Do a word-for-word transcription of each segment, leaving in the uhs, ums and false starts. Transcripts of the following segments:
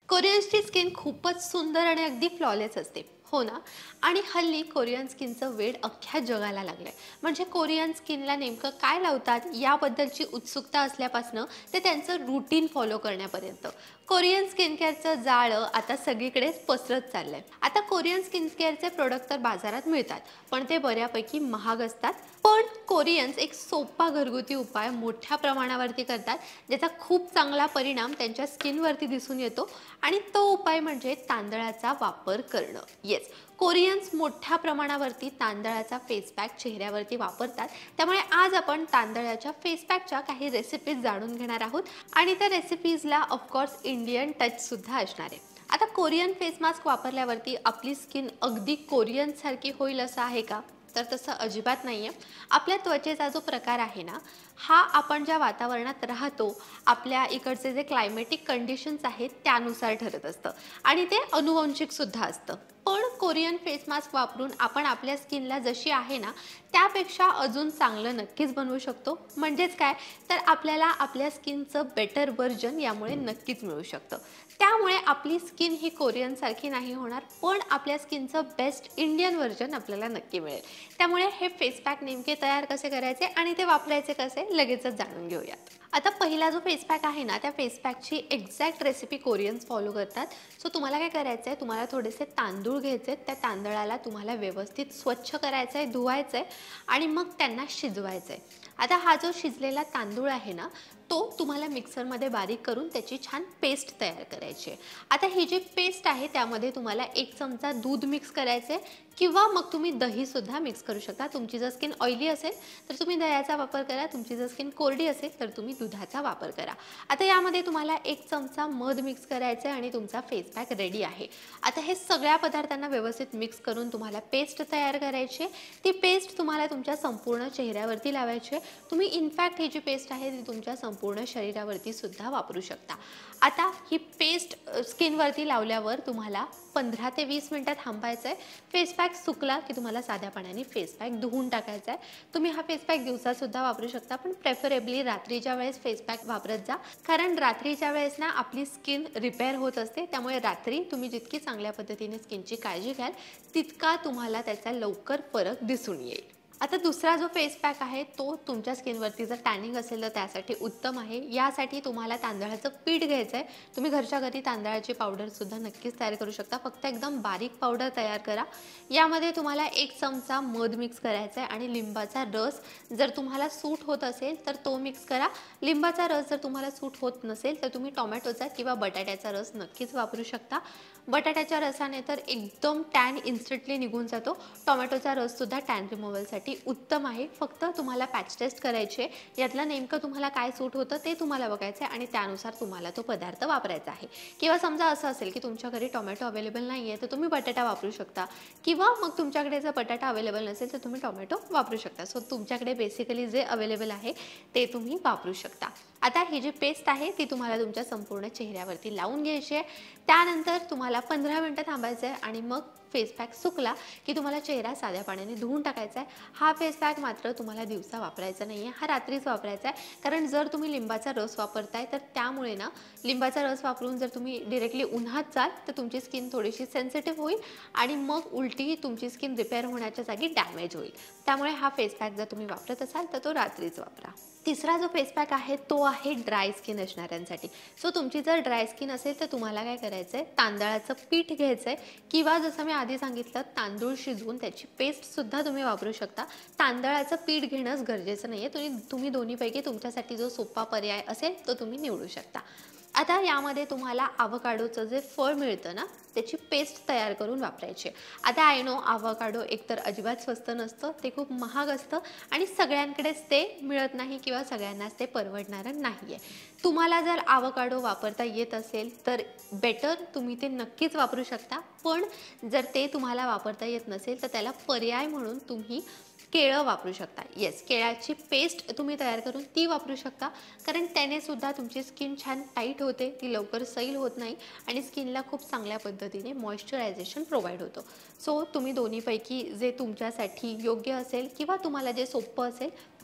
कोरियन्सची skin खूपच सुंदर आणि अगदी फ्लॉलेस असते, हो ना? आणि हल्ली कोरियन स्किनचं वेड अख्ख्या जगाला लागलंय. म्हणजे कोरियन स्किनला नेमकं काय लावतात याबद्दलची उत्सुकता असल्यापासून ते त्यांचं रूटीन फॉलो करण्यापर्यंत कोरियन स्किन केअरचं जाळं आता सगळीकडेच पसरत चाललंय. आता कोरियन स्किन केअरचे प्रोडक्ट तर बाजारात मिळतात, पण ते बऱ्यापैकी महाग असतात. पण कोरियन्स एक सोपा घरगुती उपाय मोठ्या प्रमाणावरती करतात, ज्याचा खूप चांगला परिणाम त्यांच्या स्किनवरती दिसून येतो आणि तो उपाय म्हणजे तांदळाचा वापर करणं. येस, कोरियन्स मोठ्या प्रमाणावरती तांदळाचा फेस पॅक चेहऱ्यावरती वापरतात. त्यामुळे आज आपण तांदळाच्या फेस पॅकच्या काही रेसिपीज जाणून घेणार आहोत आणि त्या रेसिपीजला ऑफकोर्स इंडियन टच सुद्धा असणार आहे. आता कोरियन फेस मास्क वापरल्यावरती आपली स्किन अगदी कोरियन सारखी होईल असं आहे का? तर तसं अजिबात नाहीये. आपल्या त्वचेचा जो प्रकार आहे ना, हा आपण ज्या वातावरणात राहतो, आपल्या इकडचे जे क्लायमेटिक कंडिशन्स आहेत त्यानुसार ठरत असतं आणि ते अनुवंशिक सुद्धा असतं. पण कोरियन फेस मास्क वापरून आपण आपल्या स्किनला जशी आहे ना त्यापेक्षा अजून चांगलं नक्कीच बनवू शकतो. म्हणजेच काय, तर आपल्याला आपल्या स्किनचं बेटर व्हर्जन यामुळे नक्कीच मिळू शकतं. त्यामुळे आपली स्किन ही कोरियन सारखी नाही होणार, पण आपल्या स्किनचं बेस्ट इंडियन व्हर्जन आपल्याला नक्की मिळेल. त्यामुळे हे फेस पॅक नेमके तयार कसे करायचे आणि ते वापरायचे कसे लगेचच जाणून घेऊयात. आता पहिला जो फेस पॅक आहे ना, त्या फेस पॅकची एक्झॅक्ट रेसिपी कोरियन्स फॉलो करतात. सो तुम्हाला काय करायचं आहे, तुम्हाला थोडेसे तांदूळ घ्यायचे आहेत. त्या तांदळाला तुम्हाला व्यवस्थित स्वच्छ करायचं आहे, धुवायचं आहे आणि मग त्यांना शिजवायचं आहे. आता हा जो शिजलेला तांदूळ आहे ना, तो तुम्हाला मिक्सरमध्ये बारीक करून त्याची छान पेस्ट तयार करायची आहे. आता ही जी पेस्ट आहे त्यामध्ये तुम्हाला एक चमचा दूध मिक्स करायचं आहे किंवा मग तुम्ही दहीसुद्धा मिक्स करू शकता. तुमची जर स्किन ऑइली असेल तर तुम्ही दह्याचा वापर करा, तुमची जर स्किन कोरडी असेल तर तुम्ही दुधाचा वापर करा. आता यामध्ये तुम्हाला एक चमचा मध मिक्स करायचं आहे आणि तुमचा फेस पॅक रेडी आहे. आता हे सगळ्या पदार्थांना व्यवस्थित मिक्स करून तुम्हाला पेस्ट तयार करायची आहे. ती पेस्ट तुम्हाला तुमच्या संपूर्ण चेहऱ्यावरती लावायची आहे. तुम्ही इनफॅक्ट ही जी पेस्ट आहे ती तुमच्या संपूर्ण शरीरावरती सुद्धा वापरू शकता. आता ही पेस्ट स्किनवरती लावल्यावर तुम्हाला पंधरा ते वीस मिनिटं थांबायचं आहे. फेस पॅक सुकला की तुम्हाला साध्या पाण्याने फेस पॅक धुवून टाकायचा आहे. तुम्ही हा फेस पॅक दिवसासुद्धा वापरू शकता, पण प्रेफरेबली रात्रीच्या वेळेस फेस पॅक वापरत जा, कारण रात्रीच्या वेळेस ना आपली स्किन रिपेअर होत असते. त्यामुळे रात्री तुम्ही जितकी चांगल्या पद्धतीने स्किनची काळजी घ्याल तितका तुम्हाला त्याचा लवकर फरक दिसून येईल. आता दुसरा जो फेस पॅक आहे तो तुमच्या स्किनवरती जर टॅनिंग असेल तर त्यासाठी उत्तम आहे. यासाठी तुम्हाला तांदळाचं पीठ घ्यायचं आहे. तुम्ही घरच्या घरी तांदळाची पावडरसुद्धा नक्कीच तयार करू शकता, फक्त एकदम बारीक पावडर तयार करा. यामध्ये तुम्हाला एक चमचा मध मिक्स करायचा आहे आणि लिंबाचा रस जर तुम्हाला सूट होत असेल तर तो मिक्स करा. लिंबाचा रस जर तुम्हाला सूट होत नसेल तर तुम्ही टोमॅटोचा किंवा बटाट्याचा रस नक्कीच वापरू शकता. बटाट्याच्या रसाने तर एकदम टॅन इन्स्टंटली निघून जातो. टोमॅटोचा रससुद्धा टॅन रिमूव्हलसाठी उत्तम आहे. फक्त तुम्हाला पॅच टेस्ट करायची आहे, यातलं नेमकं तुम्हाला काय सूट होतं ते तुम्हाला बघायचं आहे आणि त्यानुसार तुम्हाला तो पदार्थ वापरायचा आहे. किंवा समजा असं असेल की तुमच्या घरी टोमॅटो अवेलेबल नाही आहे तर तुम्ही बटाटा वापरू शकता, किंवा मग तुमच्याकडे जर बटाटा अवेलेबल नसेल तर तुम्ही टोमॅटो वापरू शकता. सो तुमच्याकडे बेसिकली जे अवेलेबल आहे ते तुम्ही वापरू शकता. आता ही जी पेस्ट आहे ती तुम्हाला तुमच्या संपूर्ण चेहऱ्यावरती लावून घ्यायची आहे. त्यानंतर तुम्हाला पंधरा मिनिटं थांबायचं आहे आणि मग फेस पॅक सुकला की तुम्हाला चेहरा साध्या पाण्याने धुवून टाकायचा आहे. हा फेस पॅक मात्र तुम्हाला दिवसा वापरायचा नाही आहे, हा रात्रीच वापरायचा आहे. कारण जर तुम्ही लिंबाचा रस वापरताय तर त्यामुळे ना लिंबाचा रस वापरून जर तुम्ही डिरेक्टली उन्हात जाल तर तुमची स्किन थोडीशी सेन्सिटिव्ह होईल आणि मग उलटी तुमची स्किन रिपेअर होण्याच्या जागी डॅमेज होईल. त्यामुळे हा फेस पॅक जर तुम्ही वापरत असाल तर तो रात्रीच वापरा. तिसरा जो फेस पॅक आहे तो आहे ड्राय स्किन असणाऱ्यांसाठी. सो तुमची जर ड्राय स्किन असेल तर तुम्हाला काय करायचं आहे, तांदळाचं पीठ घ्यायचं आहे किंवा जसं मी आधी सांगितलं तांदूळ शिजवून त्याची पेस्टसुद्धा तुम्ही वापरू शकता. तांदळाचं पीठ घेणंच गरजेचं नाही आहे. तुम्ही तुम्ही दोन्हीपैकी तुमच्यासाठी जो सोपा पर्याय असेल तो तुम्ही निवडू शकता. आता यामध्ये तुम्हाला आवोकाडोचं जे फळ मिळतं ना त्याची पेस्ट तयार करून वापरायची. आता आय नो आवोकाडो एकतर अजिबात स्वस्त नसतं, ते खूप महाग असतं आणि सगळ्यांकडेच ते मिळत नाही किंवा सगळ्यांनाच ते परवडणारं नाही आहे. तुम्हाला जर आवोकाडो वापरता येत असेल तर बेटर, तुम्ही ते नक्कीच वापरू शकता. पण जर ते तुम्हाला वापरता येत नसेल तर त्याला पर्याय म्हणून तुम्ही केळं वापरू शकता. येस, केळाची पेस्ट तुम्ही तयार करून ती वापरू शकता, कारण त्याने सुद्धा तुमची स्किन छान टाईट होते, ती लवकर सैल होत नाही आणि स्किनला खूप चांगल्या पद्धतीने मॉइश्चरायझेशन प्रोव्हाइड होतो. सो तुम्ही दोन्हीपैकी जे तुमच्यासाठी योग्य असेल किंवा तुम्हाला जे सोपं असेल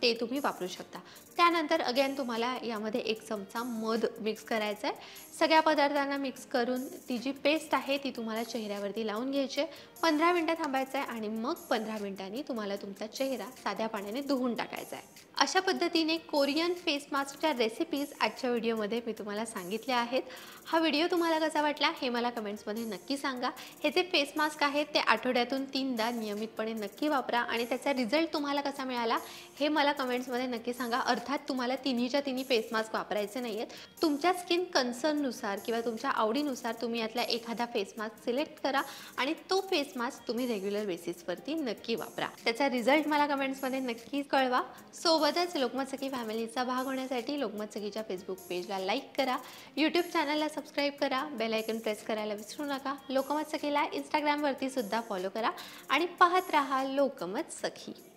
ते तुम्ही वापरू शकता। त्यानंतर अगेन तुम्हाला यामध्ये एक चमचा मध मिक्स करायचा आहे। सगळ्या पदार्थांना मिक्स करून ती जी पेस्ट आहे ती तुम्हाला चेहऱ्यावरती लावून घ्यायची आहे। पंधरा मिनिटं थांबायचं आहे आणि मग पंधरा मिनिटांनी तुम्हाला तुमचा चेहरा साध्या पाण्याने धुवून टाकायचा आहे। अशा पद्धतीने कोरियन फेस मास्कच्या रेसिपीज आजच्या व्हिडिओमध्ये मी तुम्हाला सांगितल्या आहेत। हा व्हिडिओ तुम्हाला कसा वाटला हे मला कमेंट्समध्ये नक्की सांगा। हे जे फेस मास्क आहेत ते आठवड्यातून तीनदा नियमितपणे नक्की वापरा आणि त्याचा रिझल्ट तुम्हाला कसा मिळाला हे मला कमेंट्समध्ये नक्की सांगा। अर्थात तुम्हाला तिन्हीच्या तिन्ही फेस मास्क वापरायचे नाही आहेत, तुमच्या स्किन कन्सर्ननुसार किंवा तुमच्या आवडीनुसार तुम्ही यातला एखादा फेस मास्क सिलेक्ट करा आणि तो फेस मास्क तुम्ही रेग्युलर बेसिसवरती नक्की वापरा। त्याचा रिझल्ट मला कमेंट्समध्ये नक्की कळवा। सोबतच लोकमत सखी फॅमिलीचा भाग होण्यासाठी लोकमत सखीच्या फेसबुक पेजला लाईक करा, यूट्यूब चॅनलला सबस्क्राईब करा, बेल आयकन प्रेस करायला विसरू नका। लोकमत सखीला इंस्टाग्रामवरती सुद्धा फॉलो करा आणि पाहत राहा लोकमत सखी।